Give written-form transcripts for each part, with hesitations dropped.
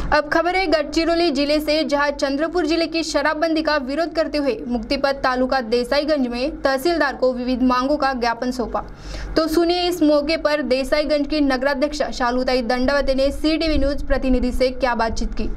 अब खबर है गढ़चिरौली जिले से, जहां चंद्रपुर जिले की शराबबंदी का विरोध करते हुए मुक्तिपथ तालुका देसाईगंज में तहसीलदार को विविध मांगों का ज्ञापन सौंपा। तो सुनिए इस मौके पर देसाईगंज की नगराध्यक्ष शालुताई दंडवते ने CTV न्यूज प्रतिनिधि से क्या बातचीत की।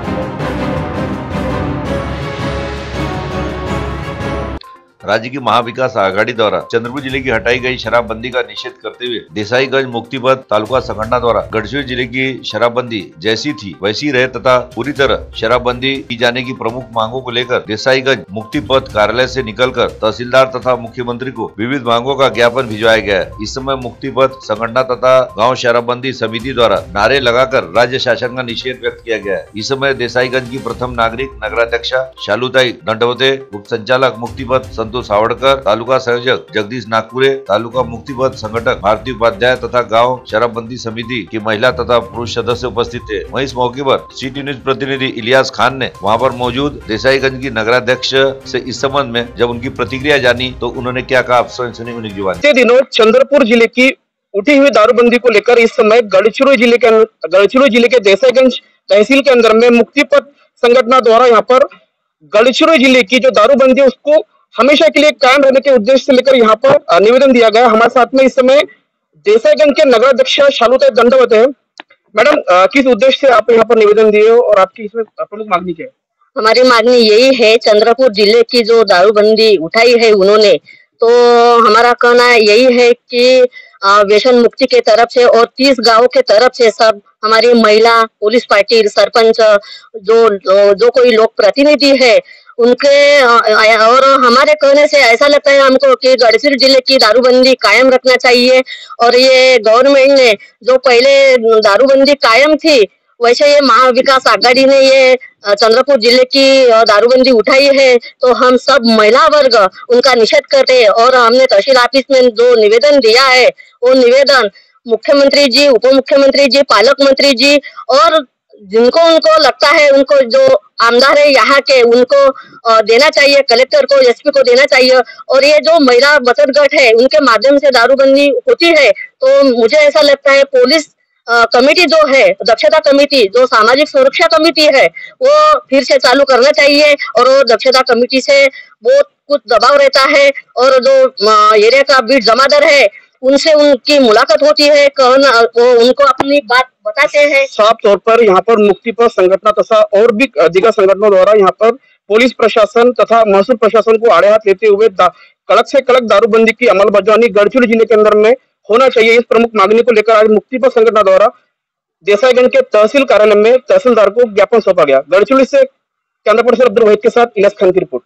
राज्य की महाविकास आघाड़ी द्वारा चंद्रपुर जिले की हटाई गई शराबबंदी का निषेध करते हुए देसाईगंज मुक्तिपथ तालुका संगठन द्वारा गढ़चिरौली जिले की शराबबंदी जैसी थी वैसी रहे तथा पूरी तरह शराबबंदी की जाने की प्रमुख मांगों को लेकर देसाईगंज मुक्तिपथ कार्यालय से निकलकर तहसीलदार तथा मुख्यमंत्री को विविध मांगों का ज्ञापन भिजवाया गया है। इस समय मुक्तिपथ संगठन तथा गाँव शराबबंदी समिति द्वारा नारे लगाकर राज्य शासन का निषेध व्यक्त किया गया है। इस समय देसाईगंज की प्रथम नागरिक नगराध्यक्षा शालुताई दंडवते, उप संचालक मुक्तिपथ संतोष सावड़कर, तालुका संयोजक जगदीश नागपुरे, तालुका मुक्तिपथ संगठक भारती उपाध्याय तथा गांव शराबबंदी समिति की महिला तथा पुरुष सदस्य उपस्थित थे। वहीं इस मौके पर CTV न्यूज प्रतिनिधि इलियास खान ने वहां पर मौजूद देसाईगंज की नगराध्यक्ष से इस संबंध में जब उनकी प्रतिक्रिया जानी तो उन्होंने क्या कहा, आप सुनिए उनकी जुबानी। पिछले दिनों चंद्रपुर जिले की उठी हुई दारूबंदी को लेकर इस समय गढ़चिरौली जिले के देसाईगंज तहसील के अंदर में मुक्तिपथ संगठन द्वारा यहाँ पर गढ़चिरौली जिले की जो दारूबंदी है उसको हमेशा के लिए कायम रहने के उद्देश्य से लेकर यहाँ पर निवेदन दिया गया। हमारे साथ में इस समय देसाईगंज के नगराध्यक्ष शालुताई दंडवते हैं। मैडम, किस उद्देश्य से आप यहाँ पर निवेदन दिए हो और आपकी इसमें प्रमुख मांगनी क्या है? हमारी मांगनी यही है, चंद्रपुर जिले की जो दारूबंदी उठाई है उन्होंने, तो हमारा कहना यही है कि व्यसन मुक्ति के तरफ से और 30 गांवों के तरफ से सब हमारी महिला, पुलिस पार्टी, सरपंच, जो कोई लोक प्रतिनिधि है उनके और हमारे कहने से ऐसा लगता है हमको कि गढ़चिरौली जिले की दारूबंदी कायम रखना चाहिए। और ये गवर्नमेंट ने जो पहले दारूबंदी कायम थी वैसे ये महाविकास आघाड़ी ने ये चंद्रपुर जिले की दारूबंदी उठाई है, तो हम सब महिला वर्ग उनका निषेध करते हैं। और हमने तहसील ऑफिस में जो निवेदन दिया है वो निवेदन मुख्यमंत्री जी, उप मुख्यमंत्री जी, पालक मंत्री जी और जिनको उनको लगता है उनको जो आमदार है यहाँ के उनको देना चाहिए, कलेक्टर को, SP को देना चाहिए। और ये जो महिला बचत गट है उनके माध्यम से दारूबंदी होती है, तो मुझे ऐसा लगता है पुलिस कमेटी जो है, दक्षता कमेटी जो सामाजिक सुरक्षा कमेटी है वो फिर से चालू करना चाहिए। और वो दक्षता कमेटी से बहुत कुछ दबाव रहता है और जो एरिया का बीट जमादार है उनसे उनकी मुलाकात होती है, वो उनको अपनी बात बताते हैं। साफ तौर पर यहाँ पर मुक्तिपथ संगठन तथा और भी दिग्गज संगठनों द्वारा यहाँ पर पुलिस प्रशासन तथा महसूल प्रशासन को आड़े हाथ लेते हुए कड़क से कड़क दारूबंदी की अमलबजावनी गढ़चिरौली जिले के अंदर में होना चाहिए। इस प्रमुख मांगनी को लेकर आज मुक्तिपथ संगठन द्वारा देसाईगंज के तहसील कार्यालय में तहसीलदार को ज्ञापन सौंपा गया। गढ़चिरौली से कैमरा पर्सन अब्दुल वहीद के साथ इलियास खान की रिपोर्ट।